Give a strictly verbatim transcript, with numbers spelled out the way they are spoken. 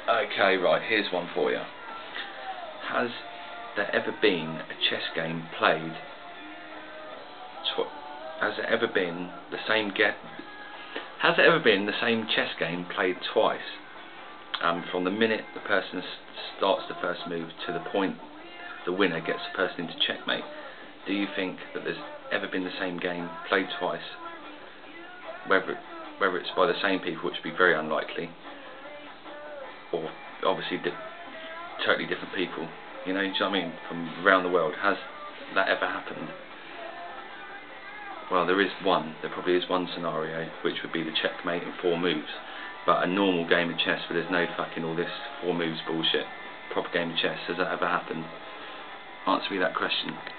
Okay, right, here's one for you. Has there ever been a chess game played tw has there ever been the same get has there ever been the same chess game played twice? Um, from the minute the person starts the first move to the point the winner gets the person into checkmate. Do you think that there's ever been the same game played twice? Whether whether it's by the same people, which would be very unlikely, or obviously di totally different people, you know, do you know what I mean, from around the world. Has that ever happened? Well, there is one, there probably is one scenario, which would be the checkmate in four moves, but a normal game of chess where there's no fucking all this four moves bullshit, proper game of chess, has that ever happened? Answer me that question.